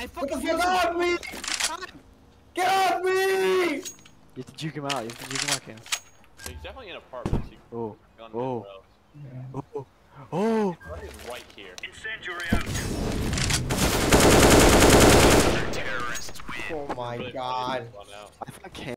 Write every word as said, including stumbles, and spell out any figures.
I What fucking the fuck off me! Get off me! You have to juke him out. You have to juke him out, Cam. So he's definitely in apartments. He Oh. gun Oh. yeah. Oh. Oh. What is right here? Incendiary out. Oh my god. Well, now. I thought Cam.